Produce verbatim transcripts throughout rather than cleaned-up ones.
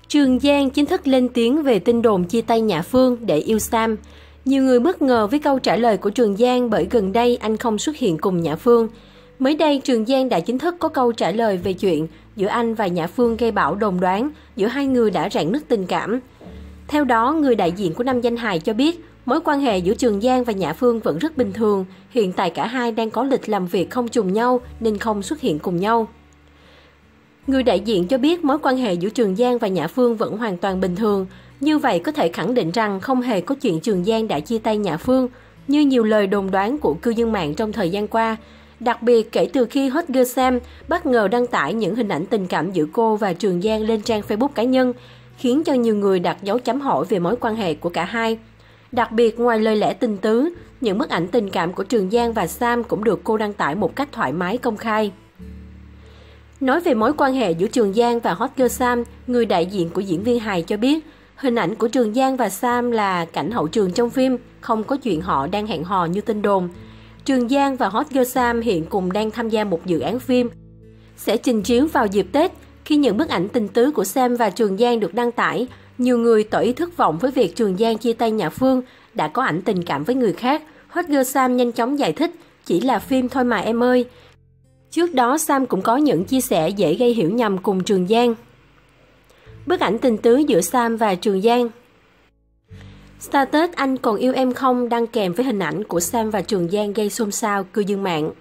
Trường Giang chính thức lên tiếng về tin đồn chia tay Nhã Phương để yêu Sam. Nhiều người bất ngờ với câu trả lời của Trường Giang bởi gần đây anh không xuất hiện cùng Nhã Phương. Mới đây, Trường Giang đã chính thức có câu trả lời về chuyện giữa anh và Nhã Phương gây bão đồn đoán giữa hai người đã rạn nứt tình cảm. Theo đó, người đại diện của nam danh hài cho biết mối quan hệ giữa Trường Giang và Nhã Phương vẫn rất bình thường. Hiện tại cả hai đang có lịch làm việc không trùng nhau nên không xuất hiện cùng nhau. Người đại diện cho biết mối quan hệ giữa Trường Giang và Nhã Phương vẫn hoàn toàn bình thường. Như vậy có thể khẳng định rằng không hề có chuyện Trường Giang đã chia tay Nhã Phương, như nhiều lời đồn đoán của cư dân mạng trong thời gian qua. Đặc biệt kể từ khi hot girl Sam bất ngờ đăng tải những hình ảnh tình cảm giữa cô và Trường Giang lên trang Facebook cá nhân, khiến cho nhiều người đặt dấu chấm hỏi về mối quan hệ của cả hai. Đặc biệt ngoài lời lẽ tình tứ, những bức ảnh tình cảm của Trường Giang và Sam cũng được cô đăng tải một cách thoải mái công khai. Nói về mối quan hệ giữa Trường Giang và hot girl Sam, người đại diện của diễn viên hài cho biết hình ảnh của Trường Giang và Sam là cảnh hậu trường trong phim, không có chuyện họ đang hẹn hò như tin đồn. Trường Giang và hot girl Sam hiện cùng đang tham gia một dự án phim sẽ trình chiếu vào dịp Tết. Khi những bức ảnh tình tứ của Sam và Trường Giang được đăng tải, nhiều người tỏ ý thất vọng với việc Trường Giang chia tay Nhã Phương, đã có ảnh tình cảm với người khác. Hot girl Sam nhanh chóng giải thích, chỉ là phim thôi mà em ơi. Trước đó, Sam cũng có những chia sẻ dễ gây hiểu nhầm cùng Trường Giang. Bức ảnh tình tứ giữa Sam và Trường Giang. Status anh còn yêu em không đăng kèm với hình ảnh của Sam và Trường Giang gây xôn xao cư dân mạng.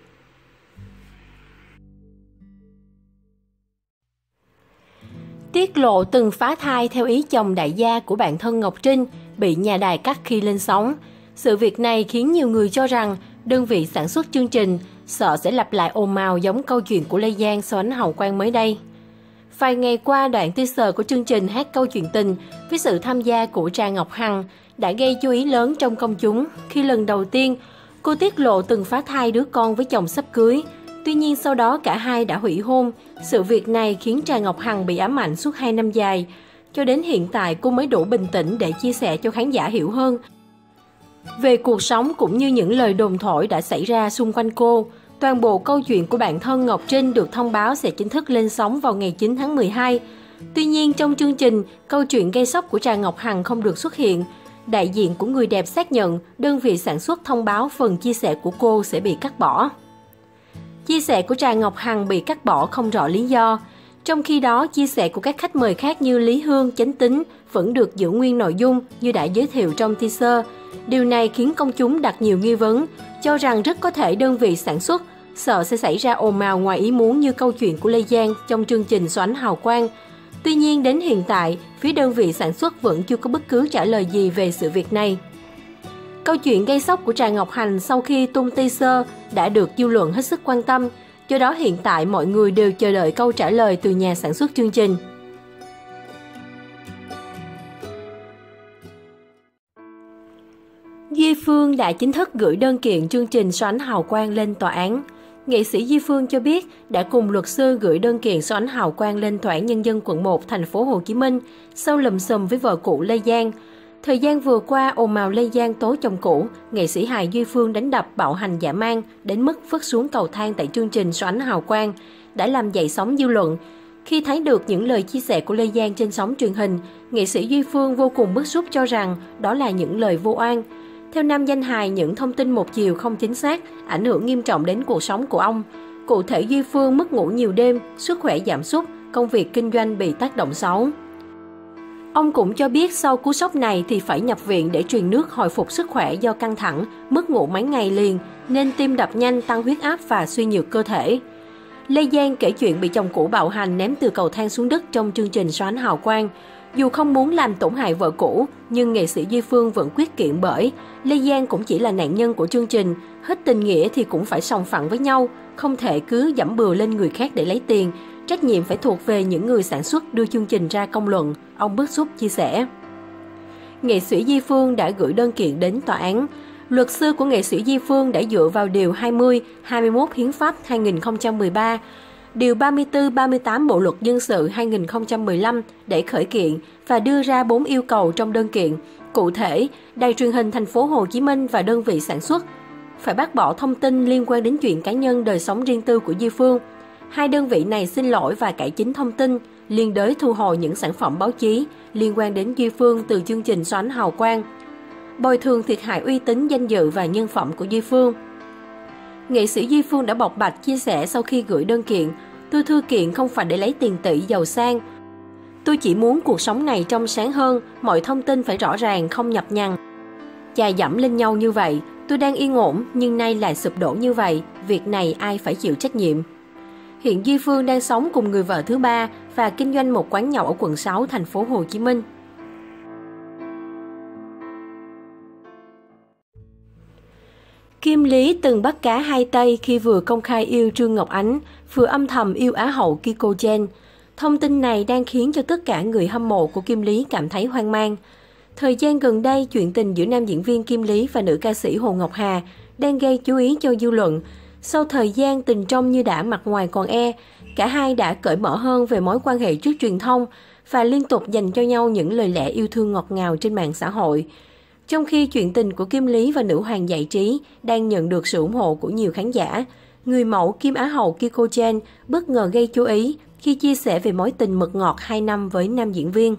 Tiết lộ từng phá thai theo ý chồng đại gia của bạn thân Ngọc Trinh bị nhà đài cắt khi lên sóng. Sự việc này khiến nhiều người cho rằng đơn vị sản xuất chương trình sợ sẽ lặp lại ồn ào giống câu chuyện của Lê Giang sau ánh hào quang mới đây. Vài ngày qua, đoạn teaser của chương trình Hát Câu Chuyện Tình với sự tham gia của Trà Ngọc Hằng đã gây chú ý lớn trong công chúng khi lần đầu tiên cô tiết lộ từng phá thai đứa con với chồng sắp cưới. Tuy nhiên sau đó cả hai đã hủy hôn. Sự việc này khiến Trà Ngọc Hằng bị ám ảnh suốt hai năm dài. Cho đến hiện tại cô mới đủ bình tĩnh để chia sẻ cho khán giả hiểu hơn về cuộc sống cũng như những lời đồn thổi đã xảy ra xung quanh cô. Toàn bộ câu chuyện của bạn thân Ngọc Trinh được thông báo sẽ chính thức lên sóng vào ngày chín tháng mười hai. Tuy nhiên trong chương trình, câu chuyện gây sốc của Trà Ngọc Hằng không được xuất hiện. Đại diện của người đẹp xác nhận đơn vị sản xuất thông báo phần chia sẻ của cô sẽ bị cắt bỏ. Chia sẻ của Trà Ngọc Hằng bị cắt bỏ không rõ lý do. Trong khi đó, chia sẻ của các khách mời khác như Lý Hương, Chánh Tính vẫn được giữ nguyên nội dung như đã giới thiệu trong teaser. Điều này khiến công chúng đặt nhiều nghi vấn, cho rằng rất có thể đơn vị sản xuất sợ sẽ xảy ra ồn ào ngoài ý muốn như câu chuyện của Lê Giang trong chương trình Xoánh Hào Quang. Tuy nhiên đến hiện tại, phía đơn vị sản xuất vẫn chưa có bất cứ trả lời gì về sự việc này. Câu chuyện gây sốc của Trà Ngọc Hằng sau khi tung teaser đã được dư luận hết sức quan tâm, do đó hiện tại mọi người đều chờ đợi câu trả lời từ nhà sản xuất chương trình. Duy Phương đã chính thức gửi đơn kiện chương trình Xoánh Hào Quang lên tòa án. Nghệ sĩ Duy Phương cho biết đã cùng luật sư gửi đơn kiện Xoánh Hào Quang lên Tòa án Nhân dân quận một, thành phố Hồ Chí Minh sau lùm xùm với vợ cũ Lê Giang. Thời gian vừa qua, ồn ào Lê Giang tố chồng cũ, nghệ sĩ hài Duy Phương đánh đập, bạo hành dã man đến mức vứt xuống cầu thang tại chương trình Xoánh Hào Quang đã làm dậy sóng dư luận. Khi thấy được những lời chia sẻ của Lê Giang trên sóng truyền hình, nghệ sĩ Duy Phương vô cùng bức xúc cho rằng đó là những lời vô oan. Theo nam danh hài, những thông tin một chiều không chính xác ảnh hưởng nghiêm trọng đến cuộc sống của ông. Cụ thể, Duy Phương mất ngủ nhiều đêm, sức khỏe giảm sút, công việc kinh doanh bị tác động xấu. Ông cũng cho biết sau cú sốc này thì phải nhập viện để truyền nước hồi phục sức khỏe do căng thẳng, mất ngủ mấy ngày liền nên tim đập nhanh, tăng huyết áp và suy nhược cơ thể. Lê Giang kể chuyện bị chồng cũ bạo hành ném từ cầu thang xuống đất trong chương trình Xoánh Hào Quang. Dù không muốn làm tổn hại vợ cũ, nhưng nghệ sĩ Duy Phương vẫn quyết kiện bởi Lê Giang cũng chỉ là nạn nhân của chương trình, hết tình nghĩa thì cũng phải sòng phẳng với nhau, không thể cứ giẫm bừa lên người khác để lấy tiền, trách nhiệm phải thuộc về những người sản xuất đưa chương trình ra công luận, ông bức xúc chia sẻ. Nghệ sĩ Duy Phương đã gửi đơn kiện đến tòa án. Luật sư của nghệ sĩ Duy Phương đã dựa vào điều hai mươi, hai mươi mốt Hiến pháp hai nghìn không trăm mười ba, điều ba mươi tư, ba mươi tám Bộ luật dân sự hai nghìn không trăm mười lăm để khởi kiện và đưa ra bốn yêu cầu trong đơn kiện. Cụ thể, Đài truyền hình thành phố Hồ Chí Minh và đơn vị sản xuất phải bác bỏ thông tin liên quan đến chuyện cá nhân đời sống riêng tư của Duy Phương. Hai đơn vị này xin lỗi và cải chính thông tin. liên đới thu hồi những sản phẩm báo chí liên quan đến Duy Phương từ chương trình Xoa Ánh Hào Quang, bồi thường thiệt hại uy tín, danh dự và nhân phẩm của Duy Phương. Nghệ sĩ Duy Phương đã bộc bạch chia sẻ sau khi gửi đơn kiện: "Tôi thư kiện không phải để lấy tiền tỷ giàu sang. Tôi chỉ muốn cuộc sống này trong sáng hơn, mọi thông tin phải rõ ràng, không nhập nhằng. Chà dẫm lên nhau như vậy, tôi đang yên ổn nhưng nay lại sụp đổ như vậy, việc này ai phải chịu trách nhiệm?" Hiện Duy Phương đang sống cùng người vợ thứ ba và kinh doanh một quán nhậu ở quận sáu, thành phố Hồ Chí Minh. Kim Lý từng bắt cá hai tay khi vừa công khai yêu Trương Ngọc Ánh, vừa âm thầm yêu Á hậu Kiko Chen. Thông tin này đang khiến cho tất cả người hâm mộ của Kim Lý cảm thấy hoang mang. Thời gian gần đây, chuyện tình giữa nam diễn viên Kim Lý và nữ ca sĩ Hồ Ngọc Hà đang gây chú ý cho dư luận. Sau thời gian tình trong như đã mặt ngoài còn e, cả hai đã cởi mở hơn về mối quan hệ trước truyền thông và liên tục dành cho nhau những lời lẽ yêu thương ngọt ngào trên mạng xã hội. Trong khi chuyện tình của Kim Lý và nữ hoàng giải trí đang nhận được sự ủng hộ của nhiều khán giả, người mẫu Kim Á hậu Kiko Chen bất ngờ gây chú ý khi chia sẻ về mối tình mật ngọt hai năm với nam diễn viên.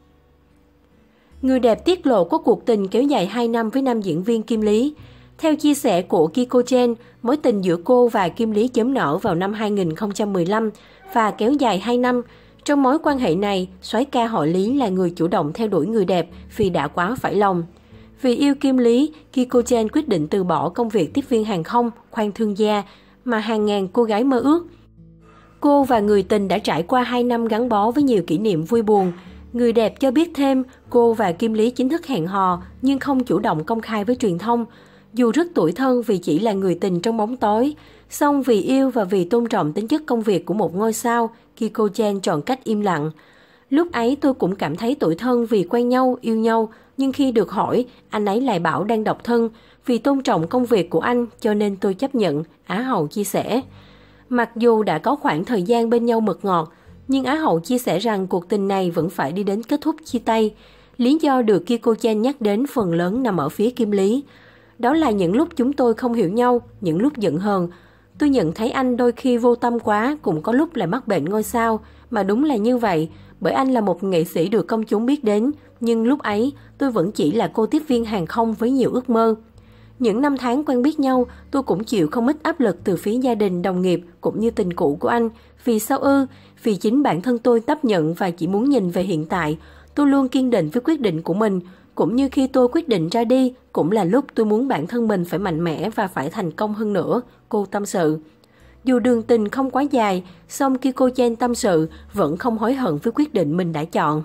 Người đẹp tiết lộ có cuộc tình kéo dài hai năm với nam diễn viên Kim Lý. Theo chia sẻ của Kiko Chen, mối tình giữa cô và Kim Lý chớm nở vào năm hai nghìn không trăm mười lăm và kéo dài hai năm. Trong mối quan hệ này, soái ca họ Lý là người chủ động theo đuổi người đẹp vì đã quá phải lòng. Vì yêu Kim Lý, Kiko Chen quyết định từ bỏ công việc tiếp viên hàng không, khoan thương gia mà hàng ngàn cô gái mơ ước. Cô và người tình đã trải qua hai năm gắn bó với nhiều kỷ niệm vui buồn. Người đẹp cho biết thêm, cô và Kim Lý chính thức hẹn hò nhưng không chủ động công khai với truyền thông. Dù rất tủi thân vì chỉ là người tình trong bóng tối, song vì yêu và vì tôn trọng tính chất công việc của một ngôi sao, Kiko Chen chọn cách im lặng. Lúc ấy tôi cũng cảm thấy tủi thân vì quen nhau, yêu nhau, nhưng khi được hỏi, anh ấy lại bảo đang độc thân. Vì tôn trọng công việc của anh cho nên tôi chấp nhận, Á hậu chia sẻ. Mặc dù đã có khoảng thời gian bên nhau mật ngọt, nhưng Á hậu chia sẻ rằng cuộc tình này vẫn phải đi đến kết thúc chia tay. Lý do được Kiko Chen nhắc đến phần lớn nằm ở phía Kim Lý. Đó là những lúc chúng tôi không hiểu nhau, những lúc giận hờn. Tôi nhận thấy anh đôi khi vô tâm quá, cũng có lúc lại mắc bệnh ngôi sao. Mà đúng là như vậy, bởi anh là một nghệ sĩ được công chúng biết đến. Nhưng lúc ấy, tôi vẫn chỉ là cô tiếp viên hàng không với nhiều ước mơ. Những năm tháng quen biết nhau, tôi cũng chịu không ít áp lực từ phía gia đình, đồng nghiệp cũng như tình cũ của anh. Vì sao ư? Vì chính bản thân tôi chấp nhận và chỉ muốn nhìn về hiện tại. Tôi luôn kiên định với quyết định của mình. Cũng như khi tôi quyết định ra đi, cũng là lúc tôi muốn bản thân mình phải mạnh mẽ và phải thành công hơn nữa, cô tâm sự. Dù đường tình không quá dài, song Kiko Chen tâm sự vẫn không hối hận với quyết định mình đã chọn.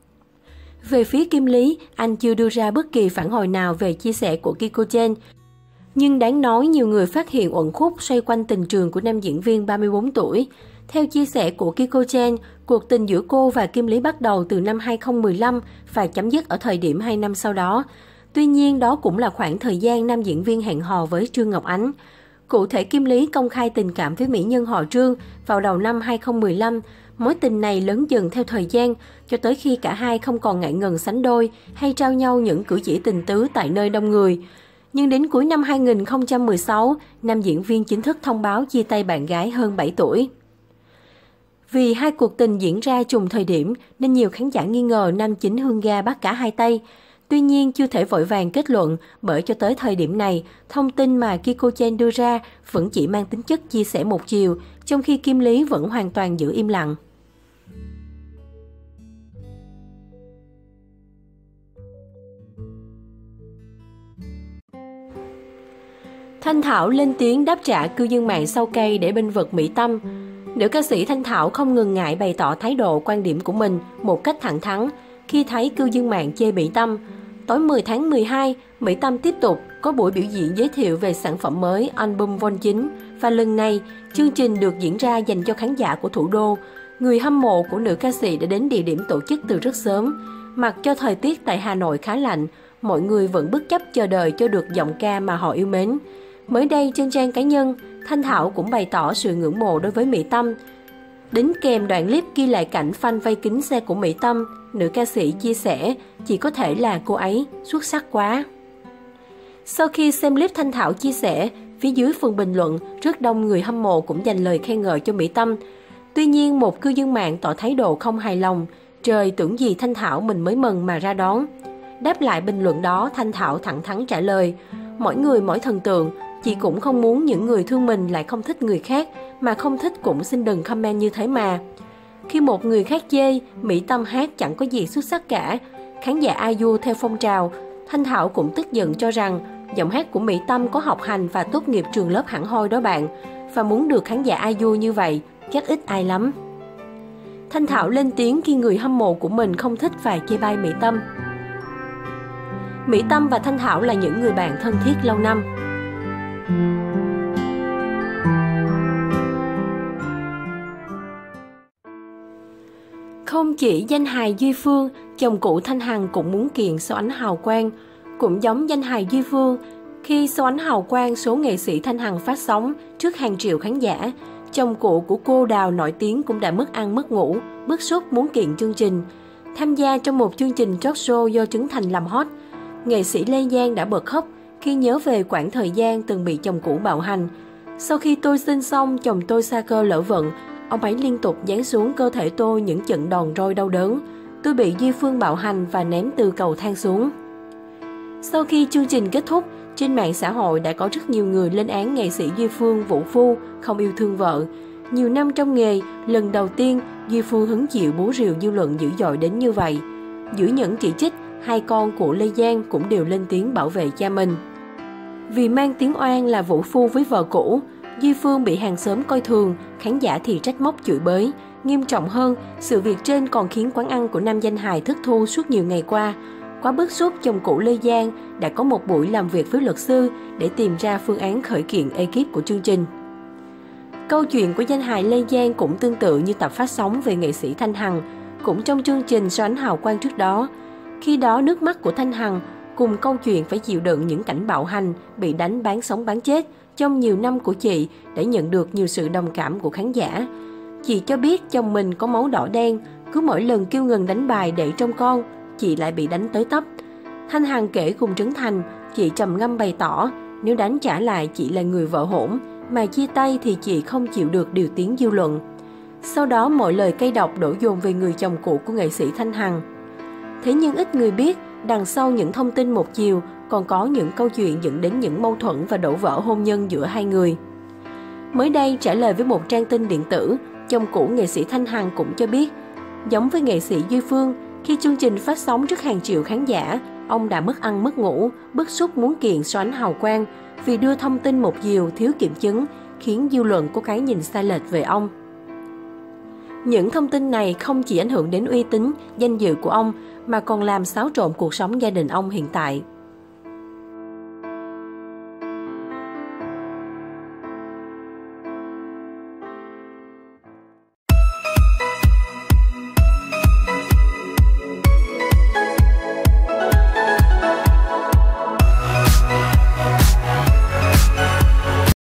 Về phía Kim Lý, anh chưa đưa ra bất kỳ phản hồi nào về chia sẻ của Kiko Chen. Nhưng đáng nói, nhiều người phát hiện uẩn khúc xoay quanh tình trường của nam diễn viên ba mươi bốn tuổi. Theo chia sẻ của Kiko Chen, cuộc tình giữa cô và Kim Lý bắt đầu từ năm hai nghìn không trăm mười lăm và chấm dứt ở thời điểm hai năm sau đó. Tuy nhiên, đó cũng là khoảng thời gian nam diễn viên hẹn hò với Trương Ngọc Ánh. Cụ thể, Kim Lý công khai tình cảm với mỹ nhân họ Trương vào đầu năm hai nghìn không trăm mười lăm. Mối tình này lớn dần theo thời gian, cho tới khi cả hai không còn ngại ngần sánh đôi hay trao nhau những cử chỉ tình tứ tại nơi đông người. Nhưng đến cuối năm hai nghìn không trăm mười sáu, nam diễn viên chính thức thông báo chia tay bạn gái hơn bảy tuổi. Vì hai cuộc tình diễn ra trùng thời điểm nên nhiều khán giả nghi ngờ nam chính Hương Ga bắt cả hai tay. Tuy nhiên chưa thể vội vàng kết luận bởi cho tới thời điểm này, thông tin mà Kiko Chen đưa ra vẫn chỉ mang tính chất chia sẻ một chiều, trong khi Kim Lý vẫn hoàn toàn giữ im lặng. Thanh Thảo lên tiếng đáp trả cư dân mạng sau cây để bênh vực Mỹ Tâm. Nữ ca sĩ Thanh Thảo không ngần ngại bày tỏ thái độ, quan điểm của mình một cách thẳng thắn khi thấy cư dân mạng chê Mỹ Tâm. Tối mười tháng mười hai, Mỹ Tâm tiếp tục có buổi biểu diễn giới thiệu về sản phẩm mới album Vol chín và lần này chương trình được diễn ra dành cho khán giả của thủ đô. Người hâm mộ của nữ ca sĩ đã đến địa điểm tổ chức từ rất sớm. Mặc cho thời tiết tại Hà Nội khá lạnh, mọi người vẫn bất chấp chờ đợi cho được giọng ca mà họ yêu mến. Mới đây trên trang cá nhân, Thanh Thảo cũng bày tỏ sự ngưỡng mộ đối với Mỹ Tâm. Đính kèm đoạn clip ghi lại cảnh fan vây kín xe của Mỹ Tâm, nữ ca sĩ chia sẻ chỉ có thể là cô ấy xuất sắc quá. Sau khi xem clip Thanh Thảo chia sẻ, phía dưới phần bình luận rất đông người hâm mộ cũng dành lời khen ngợi cho Mỹ Tâm. Tuy nhiên, một cư dân mạng tỏ thái độ không hài lòng. Trời, tưởng gì Thanh Thảo mình mới mừng mà ra đón. Đáp lại bình luận đó, Thanh Thảo thẳng thắn trả lời: mỗi người mỗi thần tượng, chị cũng không muốn những người thương mình lại không thích người khác, mà không thích cũng xin đừng comment như thế mà. Khi một người khác chê Mỹ Tâm hát chẳng có gì xuất sắc cả, khán giả i u theo phong trào, Thanh Thảo cũng tức giận cho rằng giọng hát của Mỹ Tâm có học hành và tốt nghiệp trường lớp hẳn hoi đó bạn, và muốn được khán giả i u như vậy chắc ít ai lắm. Thanh Thảo lên tiếng khi người hâm mộ của mình không thích và chê bai Mỹ Tâm. Mỹ Tâm và Thanh Thảo là những người bạn thân thiết lâu năm. Không chỉ danh hài Duy Phương, chồng cũ Thanh Hằng cũng muốn kiện Số Ánh hào quang. Cũng giống danh hài Duy Phương, khi Số Ánh hào quang số nghệ sĩ Thanh Hằng phát sóng trước hàng triệu khán giả, chồng cũ của cô Đào nổi tiếng cũng đã mất ăn mất ngủ, bức xúc muốn kiện chương trình. Tham gia trong một chương trình talk show do Trấn Thành làm hot, nghệ sĩ Lê Giang đã bật khóc khi nhớ về quãng thời gian từng bị chồng cũ bạo hành. Sau khi tôi sinh xong, chồng tôi sa cơ lỡ vận, ông ấy liên tục giáng xuống cơ thể tôi những trận đòn roi đau đớn. Tôi bị Duy Phương bạo hành và ném từ cầu thang xuống. Sau khi chương trình kết thúc, trên mạng xã hội đã có rất nhiều người lên án nghệ sĩ Duy Phương vũ phu, không yêu thương vợ. Nhiều năm trong nghề, lần đầu tiên Duy Phương hứng chịu búa rìu dư luận dữ dội đến như vậy. Giữa những chỉ trích, hai con của Lê Giang cũng đều lên tiếng bảo vệ cha mình. Vì mang tiếng oan là vũ phu với vợ cũ, Duy Phương bị hàng xóm coi thường, khán giả thì trách móc chửi bới. Nghiêm trọng hơn, sự việc trên còn khiến quán ăn của nam danh hài thất thu suốt nhiều ngày qua. Quá bức xúc, chồng cũ Lê Giang đã có một buổi làm việc với luật sư để tìm ra phương án khởi kiện ekip của chương trình. Câu chuyện của danh hài Lê Giang cũng tương tự như tập phát sóng về nghệ sĩ Thanh Hằng, cũng trong chương trình Số Ánh hào quang trước đó. Khi đó nước mắt của Thanh Hằng cùng câu chuyện phải chịu đựng những cảnh bạo hành, bị đánh bán sống bán chết trong nhiều năm của chị đã nhận được nhiều sự đồng cảm của khán giả. Chị cho biết chồng mình có máu đỏ đen, cứ mỗi lần kêu ngừng đánh bài để trông con, chị lại bị đánh tới tấp. Thanh Hằng kể cùng Trấn Thành, chị trầm ngâm bày tỏ, nếu đánh trả lại chị là người vợ hỗn, mà chia tay thì chị không chịu được điều tiếng dư luận. Sau đó mọi lời cay độc đổ dồn về người chồng cũ của nghệ sĩ Thanh Hằng. Thế nhưng ít người biết, đằng sau những thông tin một chiều còn có những câu chuyện dẫn đến những mâu thuẫn và đổ vỡ hôn nhân giữa hai người. Mới đây, trả lời với một trang tin điện tử, chồng cũ nghệ sĩ Thanh Hằng cũng cho biết, giống với nghệ sĩ Duy Phương, khi chương trình phát sóng trước hàng triệu khán giả, ông đã mất ăn mất ngủ, bức xúc muốn kiện Số Ánh hào quang vì đưa thông tin một chiều thiếu kiểm chứng, khiến dư luận có cái nhìn sai lệch về ông. Những thông tin này không chỉ ảnh hưởng đến uy tín, danh dự của ông, mà còn làm xáo trộn cuộc sống gia đình ông hiện tại.